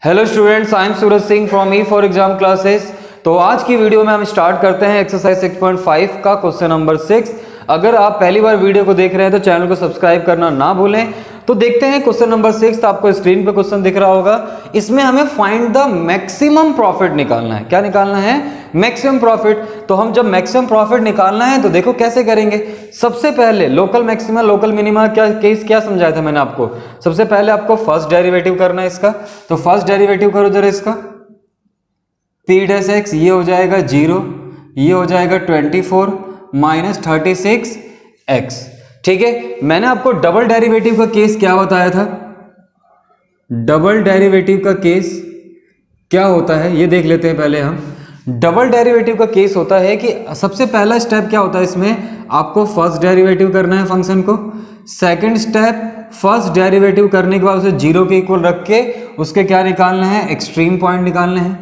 Hello students, I am Suraj Singh from E for exam classes. तो आज की वीडियो में हम स्टार्ट करते हैं एक्सरसाइज 6.5 का क्वेश्चन नंबर 6। अगर आप पहली बार वीडियो को देख रहे हैं तो चैनल को सब्सक्राइब करना ना भूलें। तो देखते हैं क्वेश्चन नंबर 6। आपको स्क्रीन पे क्वेश्चन दिख रहा होगा। इसमें हमें फाइंड द मैक्सिमम प्रॉफिट निकालना है। क्या निकालना है? Maximum profit. तो हम जब मैक्सिमम प्रॉफिट निकालना है तो देखो कैसे करेंगे। सबसे पहले लोकल मैक्सिमा लोकल मिनिमा क्या केस क्या समझाया था मैंने आपको। सबसे पहले आपको फर्स्ट डेरिवेटिव करना है इसका। तो फर्स्ट डेरिवेटिव करो जरा इसका। पी डैश एक्स ये हो जाएगा 0, ये हो जाएगा 24 माइनस 36 एक्स। ठीक है, मैंने आपको डबल डेरिवेटिव का केस क्या बताया था। डबल डेरिवेटिव का केस क्या होता है ये देख लेते हैं पहले हम। डबल डेरिवेटिव का केस होता है कि सबसे पहला स्टेप क्या होता है इसमें, आपको फर्स्ट डेरिवेटिव करना है फंक्शन को। सेकंड स्टेप, फर्स्ट डेरिवेटिव करने के बाद उसे 0 के इक्वल रख के उसके क्या निकालना है, एक्सट्रीम पॉइंट निकालने हैं।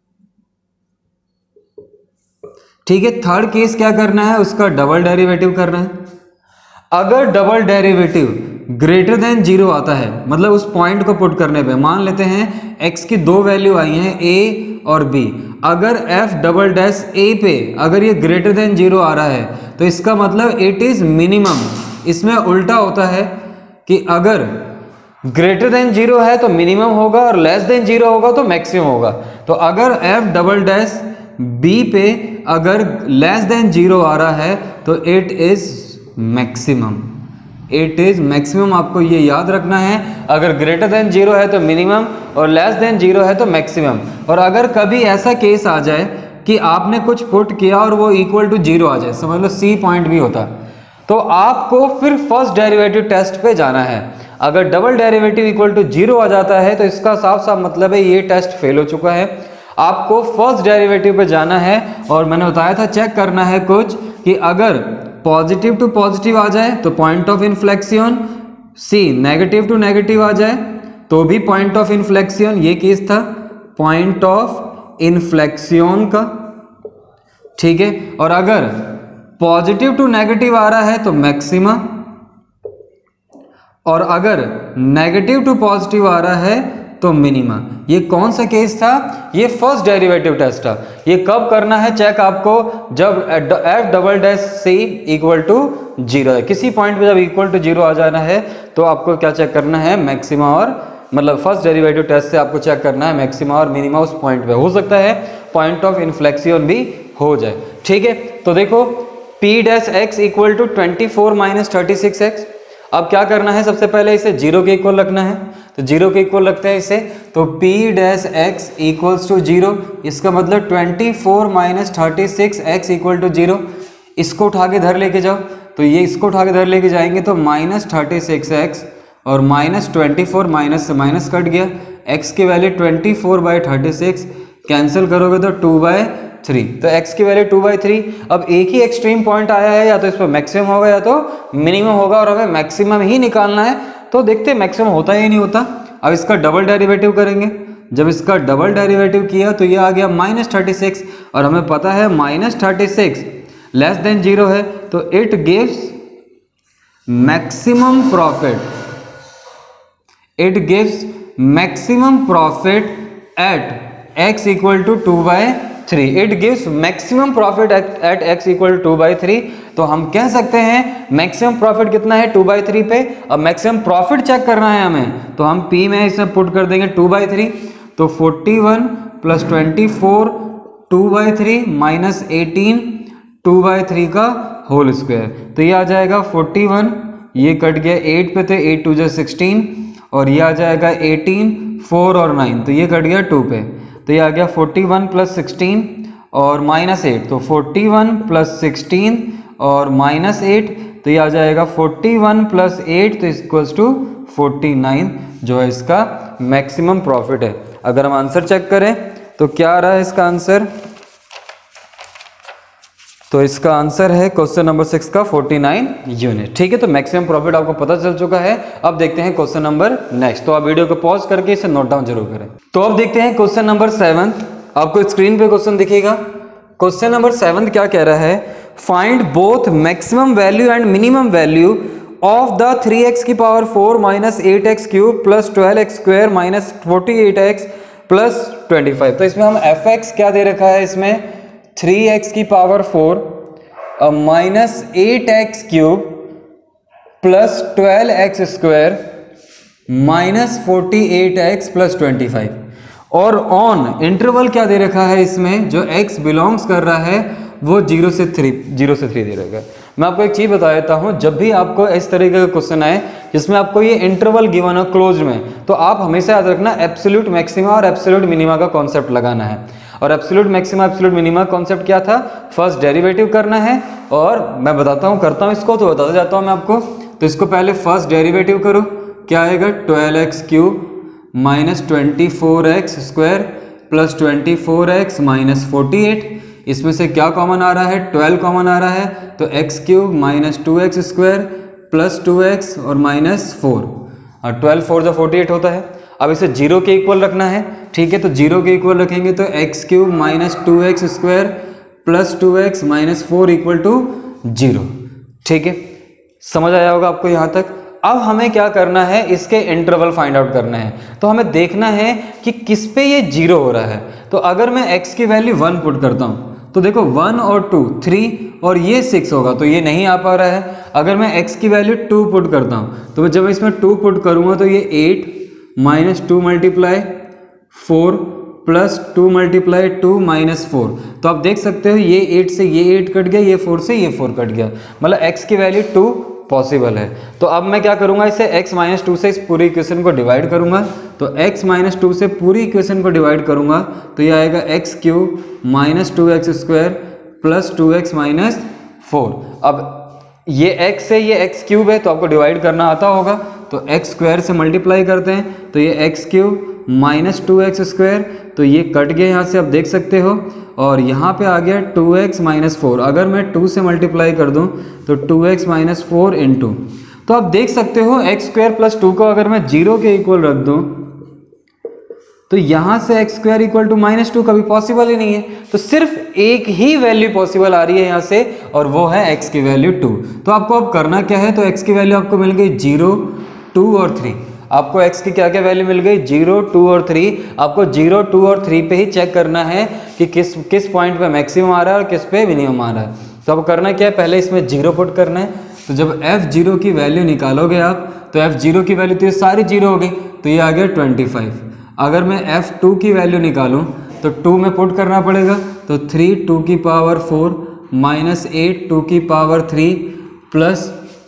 ठीक है, थर्ड केस क्या करना है, उसका डबल डेरिवेटिव करना है। अगर डबल डेरिवेटिव ग्रेटर देन 0 आता है, मतलब उस पॉइंट को पुट करने पे मान लेते हैं x की दो वैल्यू आई हैं a और b। अगर f डबल डैश a पे अगर ये ग्रेटर देन 0 आ रहा है तो इसका मतलब इट इज मिनिमम। इसमें उल्टा होता है कि अगर ग्रेटर देन 0 है तो मिनिमम होगा और लेस देन 0 होगा तो मैक्सिमम होगा। तो अगर f डबल डैश b पे अगर लेस देन 0 आ रहा है तो it is maximum. It is maximum, आपको ये याद रखना है। अगर ग्रेटर देन 0 है तो मिनिमम और लेस देन 0 है तो मैक्सिमम। और अगर कभी ऐसा केस आ जाए कि आपने कुछ पुट किया और वो इक्वल टू 0 आ जाए, समझ लो C पॉइंट भी होता, तो आपको फिर फर्स्ट डेरिवेटिव टेस्ट पे जाना है। अगर डबल डेरिवेटिव इक्वल टू 0 आ जाता है तो इसका साफ साफ मतलब है ये टेस्ट फेल हो चुका है। आपको फर्स्ट डेरिवेटिव पे जाना है और मैंने बताया था चेक करना है कुछ कि अगर पॉजिटिव टू पॉजिटिव आ जाए तो पॉइंट ऑफ इन्फ्लेक्शन, सी नेगेटिव टू नेगेटिव आ जाए तो भी पॉइंट ऑफ इन्फ्लेक्शन। ये केस था पॉइंट ऑफ इन्फ्लेक्शन का। ठीक है, और अगर पॉजिटिव टू नेगेटिव आ रहा है तो मैक्सिमा, और अगर नेगेटिव टू पॉजिटिव आ रहा है तो मिनिमा। ये कौन सा केस था? ये फर्स्ट डेरिवेटिव टेस्ट था। ये कब करना है चेक आपको? जब f double dash c equal to 0 है। किसी पॉइंट पे जब इक्वल टू 0 आ जाना है तो आपको क्या चेक करना है, मैक्सिमा और मतलब फर्स्ट डेरिवेटिव टेस्ट से आपको चेक करना है मैक्सिमा और मिनिमा उस पॉइंट पे। हो सकता है पॉइंट ऑफ इन्फ्लेक्शन भी हो जाए। ठीक है, तो देखो p dash x equal to 24 minus 36 x. अब क्या करना है, सबसे पहले इसे 0 के इक्वल रखना है। तो 0 के इक्वल रखते हैं इसे। तो p dash x equals to 0, इसका मतलब 24 माइनस 36 एक्स इक्वल टू 0। इसको उठा के इधर लेके जाओ, तो ये इसको उठा के इधर लेके जाएंगे तो माइनस 36 एक्स और माइनस 24 माइनस से माइनस कट गया। x की वैल्यू 24/36 कैंसिल करोगे तो 2/3। तो x की वैल्यू 2/3। अब एक ही एक्सट्रीम पॉइंट आया है, या तो इस पर मैक्सिमम होगा या तो मिनिमम होगा, और हमें मैक्सिमम ही निकालना है। तो देखते हैं मैक्सिमम होता है या नहीं होता। अब इसका डबल डेरिवेटिव करेंगे। जब इसका डबल डेरिवेटिव किया तो ये आ गया माइनस 36, और हमें पता है माइनस 36 लेस देन 0 है तो it gives maximum profit. It gives maximum profit at x equal to 2/3। It gives maximum profit at x equal to 2/3। तो हम कह सकते हैं मैक्सिमम प्रॉफिट कितना है, 2/3 पे। अब मैक्सिमम प्रॉफिट चेक करना है हमें, तो हम p में इसे पुट कर देंगे 2/3। तो 41 प्लस 24 2/3 माइनस 18 2/3 का होल स्क्वायर। तो ये आ जाएगा 41, ये कट गया 8 पे, थे 8 2 जा 16, और ये आ जाएगा 18 4 और 9, तो ये कट गया 2 पे। तो ये आ गया 41 प्लस 16 और माइनस 8, तो 41 प्लस 16 और माइनस 8, तो ये आ जाएगा 41 प्लस 8 तो इक्वल्स टू 49, जो है इसका मैक्सिमम प्रॉफिट है। अगर हम आंसर चेक करें तो क्या आ रहा है इसका आंसर, तो इसका आंसर है क्वेश्चन नंबर 6 का 49 यूनिट। ठीक है, तो मैक्सिमम प्रॉफिट आपको पता चल चुका है। अब देखते हैं क्वेश्चन नंबर नेक्स्ट। तो आप वीडियो को पॉज करके इसे नोट डाउन जरूर करें। तो अब देखते हैं क्वेश्चन नंबर 7। आपको स्क्रीन पे क्वेश्चन दिखेगा। क्वेश्चन नंबर 7 क्या कह रहा है, find both maximum value and minimum value of the 3x की power 4 minus 8x cube plus 12x square minus 48x plus 25। तो इसमें हम fx क्या दे रखा है, इसमें 3x की power 4 minus 8x cube plus 12x square minus 48x plus 25। और ऑन इंटरवल क्या दे रखा है इसमें, जो x बिलोंग्स कर रहा है वो 0 से 3 दे रखा है। मैं आपको एक चीज बता देता हूं, जब भी आपको इस तरीके का क्वेश्चन आए जिसमें आपको ये इंटरवल गिवन हो क्लोज में, तो आप हमेशा याद रखना एब्सोल्यूट मैक्सिमा और एब्सोल्यूट मिनिमा का कॉन्सेप्ट लगाना है। और absolute maxima absolute minima concept क्या था, फर्स्ट डेरिवेटिव करना है। और मैं बताता हूँ, करता हूँ इसको तो बताता जाता हूँ मैं आपको। तो इसको पहले फर्स्ट डेरिवेटिव करो, क्या आएगा 12x cube minus 24x square plus 24x minus 48। इसमें से क्या कॉमन आ रहा है, 12 कॉमन आ रहा है, तो x cube minus 2x square plus 2x और माइनस 4, और 12 4 जो 48 होता है। अब इसे 0 के इक्वल रखना है, ठीक है। तो 0 के इक्वल रखेंगे तो x cube minus 2x square plus 2x minus 4 equal to 0, ठीक है। समझ आया होगा आपको यहाँ तक। अब हमें क्या करना है, इसके इंटरवल फाइंड आउट करना है। तो हमें देखना है कि किस पे ये 0 हो रहा है। तो अगर मैं x की वैल्यू 1 पुट करता हूँ तो देखो 1 और 2 3 और ये 6 होगा, तो ये नहीं आ पा रहा है। अगर मैं x की वैल्यू 2 पुट करता हूँ तो जब इसमें 2 पुट करूँगा तो ये 8 minus 2 multiply 4 plus 2 multiply 2 minus 4। तो आप देख सकते हो ये 8 से ये 8 कट गया, ये 4 से ये 4 कट गया, मतलब x की वैल्यू 2 पॉसिबल है। तो अब मैं क्या करूंगा, इसे x माइनस 2 से इस पूरी इक्वेशन को डिवाइड करूंगा। तो x माइनस 2 से पूरी इक्वेशन को डिवाइड करूंगा तो ये आएगा x cube minus 2x square plus 2x minus 4। अब ये x है, ये x क्यूब है, तो आपको डिवाइड करना आता होगा। तो x स्क्वायर से मल्टीप्लाई करते हैं तो ये x cube minus 2x square, तो ये कट गया यहाँ से, आप देख सकते हो। और यहाँ पे आ गया 2x माइनस 4। अगर मैं 2 से मल्टीप्लाई कर दूँ तो 2x माइनस 4 इंटू, तो आप देख सकते हो x स्क्वायर प्लस 2 को अगर मैं 0 के इक्वल रख दूँ तो यहाँ से x square equal to minus 2 कभी पॉसिबल ही नहीं है। तो सिर्फ एक ही वैल्यू पॉसिबल आ रही है यहाँ से, और वो है x की वैल्यू 2। तो आपको अब करना क्या है, तो x की वैल्यू आपको मिल गई 0 2 और 3। आपको x की क्या क्या वैल्यू मिल गई, 0 2 और 3। आपको 0 2 और 3 पे ही चेक करना है कि किस पॉइंट पे मैक्सिमम आ रहा है और किस पे मिनिमम आ रहा है। तो अब करना क्या है, पहले इसमें 0 पुट करना है। तो जब f0 की वैल्यू निकालोगे आप, तो f0 की वैल्यू तो ये सारी 0 हो गई, तो ये आ गया 25। अगर मैं f2 की वैल्यू निकालूं तो 2 में पुट करना पड़ेगा, तो 3 2 की पावर 4 माइनस 8 2 की पावर 3 प्लस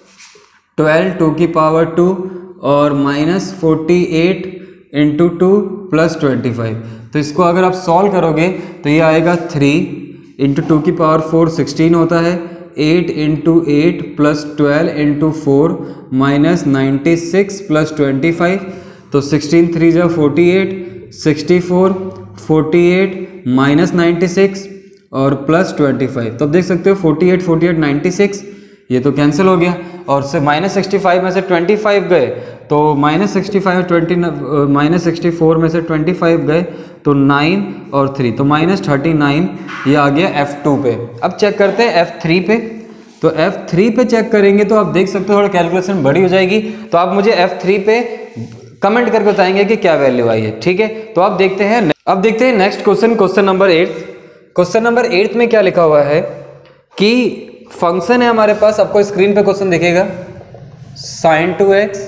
12 2 की पावर 2 और माइनस 48 इंटू 2 प्लस 25। तो इसको अगर आप सॉल्व करोगे तो ये आएगा 3 इंटू 2 की पावर 4 16 होता है, 8 into 8 plus 12 into 4 minus 96 plus 25। तो 16 3 जा 48, 64 48 माइनस 96 और प्लस 25। तो आप देख सकते हो 48 48 96, ये तो कैंसिल हो गया। और से माइनस 65 में से 25 गए तो माइनस 65 20 माइनस 64 में से 25 गए तो 9 और 3, तो माइनस 39। ये आ गया F2 पे। अब चेक करते हैं F3 पे। तो F3 पे चेक करेंगे तो आप देख सकते हो थोड़ा कैलकुलेशन बड़ी हो जाएगी। तो आप मुझे F3 पे कमेंट करके बताएंगे कि क्या वैल्यू आई है, ठीक है। तो अब देखते हैं next question, question number 8। Question number 8 में क्या लिखा हुआ है कि फंक्शन है हमारे पास, आपको स्क्रीन पे क्वेश्चन दिखेगा, sin 2x,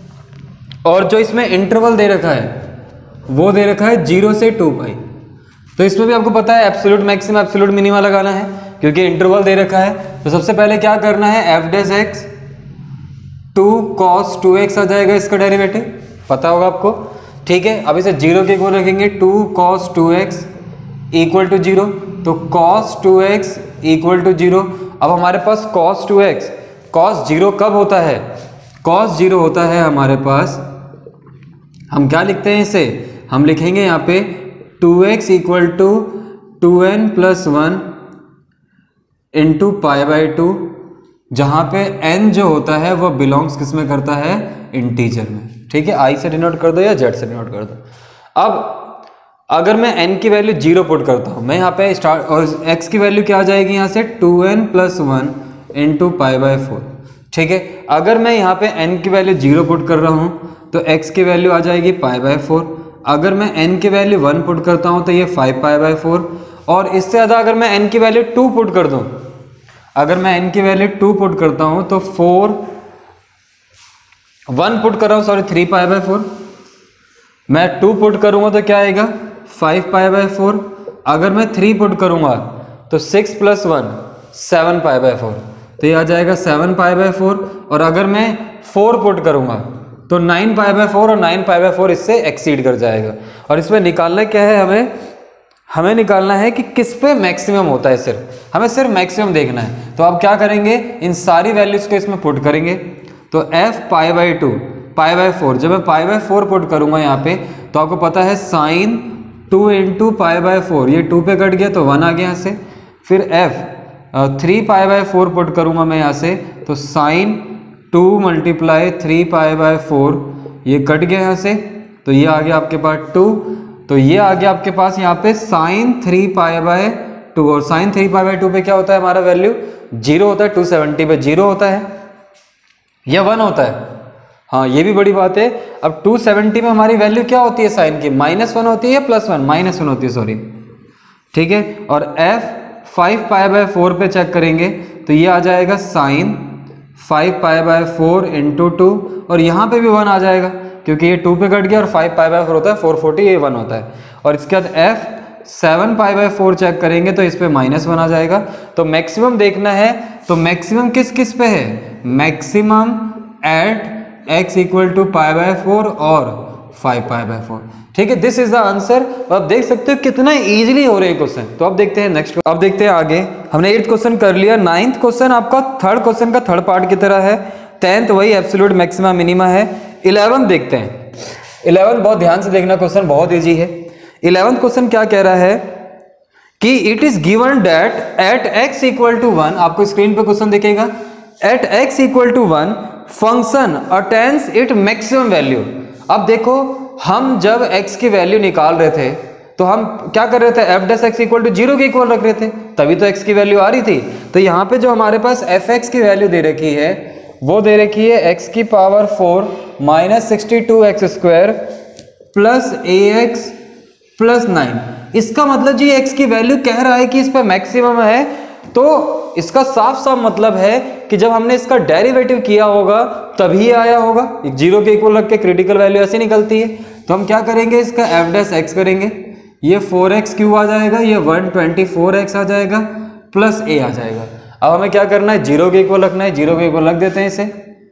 और जो इसमें इंटरवल दे रखा है वो दे रखा है 0 से 2 पाई। तो इसमें भी आपको पता है एब्सोल्यूट मैक्सिमम एब्सोल्यूट मिनिमा लगाना है क्योंकि इंटरवल दे रखा है। तो सबसे पहले क्या करना है, f dash x 2 cos 2x आ जाएगा, इसका डेरिवेटिव पता होगा आपको, ठीक है। अब इसे 0 के इक्वल रखेंगे, 2 cos 2x इक्वल टू 0, तो cos 2x इक्वल टू 0। अब हमारे पास cos 2x, cos 0 कब होता है, cos 0 होता है हमारे पास, हम क्या लिखते हैं इसे, हम लिखेंगे यहाँ पे 2x equal to 2n plus 1 into pi by 2, जहाँ पे n जो होता है वो बिलोंग्स किस में करता है, इंटीजर में, ठीक है। i से डिनोट कर दो या z से डिनोट कर दो। अब अगर मैं n की वैल्यू 0 पुट करता हूँ, मैं यहाँ पे स्टार्ट, और x की वैल्यू क्या आ जाएगी यहाँ से 2n plus 1 into pi by 4, ठीक है। अगर मैं यहाँ पे n की वैल्यू 0 पुट कर रहा हूँ तो x की वैल्यू आ जाएगी पाई बाई 4। अगर मैं n की वैल्यू 1 पुट करता हूं तो ये 5π/4, और इससे ज़्यादा अगर मैं n की वैल्यू 2 पुट कर दूं, अगर मैं n की वैल्यू 2 पुट करता हूं तो 1 पुट कर रहा हूं, सॉरी 3π/4, मैं 2 पुट करूंगा तो क्या आएगा 5π/4, अगर मैं 3 पुट करूंगा तो 6 + 1 7π/4, तो ये आ जाएगा 7π/4, और अगर मैं 4 पुट करूंगा तो 9π/4, और 9π/4 इससे एक्सीड कर जाएगा। और इसमें निकालना क्या है, हमें निकालना है कि किस पे मैक्सिमम होता है, हमें सिर्फ मैक्सिमम देखना है। तो आप क्या करेंगे, इन सारी वैल्यूज को इसमें पुट करेंगे, तो f π/2 π/4, जब मैं π/4 पुट करूंगा यहाँ पे तो आपको पता है sin 2 × π/4, ये 2 पे कट गया तो 1 आ गया यहाँ से, फिर f 3π/4 पुट करूंगा मैं यहाँ से तो sin 2 × 3π/4, ये कट गया यहाँ से, तो ये आ गया आपके पास 2, तो ये आ गया आपके पास यहाँ पे sin 3π/2, और sin 3π/2 पे क्या होता है हमारा वैल्यू 0 होता है, 270 पे 0 होता है या 1 होता है, हाँ ये भी बड़ी बात है। अब 270 में हमारी वैल्यू क्या होती है साइन की, -1 होती है या +1, -1 होती है, सॉरी, ठीक है। और f 5π/4 पे चेक करेंगे तो ये आ जाएगा sin 5π/4 × 2, और यहाँ पे भी 1 आ जाएगा क्योंकि ये 2 पे कट गया, और 5π/4 होता है 440, ये 1 होता है। और इसके बाद f 7π/4 चेक करेंगे तो इस पे -1 आ जाएगा। तो मैक्सिमम देखना है, तो मैक्सिमम किस पे है, मैक्सिमम एट x = π/4 और 5π/4, ठीक है। This is the answer. आप देख सकते हो कितना इजीली हो रहे हैं क्वेश्चन। तो अब देखते हैं नेक्स्ट, अब देखते हैं आगे। हमने 8th क्वेश्चन कर लिया, 9th क्वेश्चन आपका 3rd क्वेश्चन का 3rd पार्ट की तरह है, 10th वही एब्सोल्यूट मैक्सिमा मिनिमा है। 11th देखते हैं, 11th बहुत ध्यान से देखना, क्वेश्चन बहुत ईजी है। 11th क्वेश्चन क्या कह रहा है कि it is given that at x = 1, आपको स्क्रीन पे क्वेश्चन दिखेगा, at x = 1 function attains it maximum value. अब देखो हम जब x की वैल्यू निकाल रहे थे तो हम क्या कर रहे थे, f' = 0 के इक्वल रख रहे थे, तभी तो x की वैल्यू आ रही थी। तो यहाँ पे जो हमारे पास fx की वैल्यू दे रखी है वो दे रखी है x⁴ - 62x² + ax + 9। इसका मतलब जी x की वैल्यू कह रहा है कि इस पर मैक्सिमम है, तो इसका साफ साफ मतलब है कि जब हमने इसका डेरिवेटिव किया होगा तभी आया होगा, 0 के इक्वल रख के क्रिटिकल वैल्यू ऐसी निकलती है। तो हम क्या करेंगे, इसका f' करेंगे, ये 4x³ आ जाएगा, ये 124x आ जाएगा प्लस a आ जाएगा। अब हमें क्या करना है, 0 के इक्वल रखना है, 0 के इक्वल रख देते हैं इसे,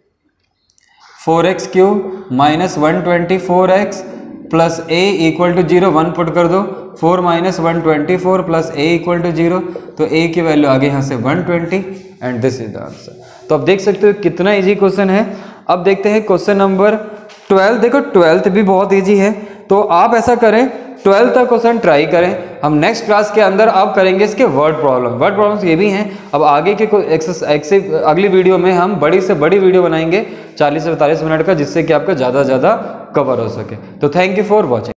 4x³ - 124x plus a = 0, 1 put कर दो, 4 - 124 प्लस a = 0, तो a की वैल्यू आ गई यहाँ से 120 and this is the answer. तो अब देख सकते हो कितना इजी क्वेश्चन है। अब देखते हैं क्वेश्चन नंबर 12। देखो 12th भी बहुत इजी है, तो आप ऐसा करें 12th का क्वेश्चन ट्राई करें। हम नेक्स्ट क्लास के अंदर अब करेंगे इसके वर्ड प्रॉब्लम्स ये भी हैं। अब आगे के एक्सरसाइज अगली वीडियो में हम बड़ी से बड़ी वीडियो बनाएंगे 40 से 45 मिनट का, जिससे कि आपका ज़्यादा कवर हो सके। तो थैंक यू फॉर वॉचिंग।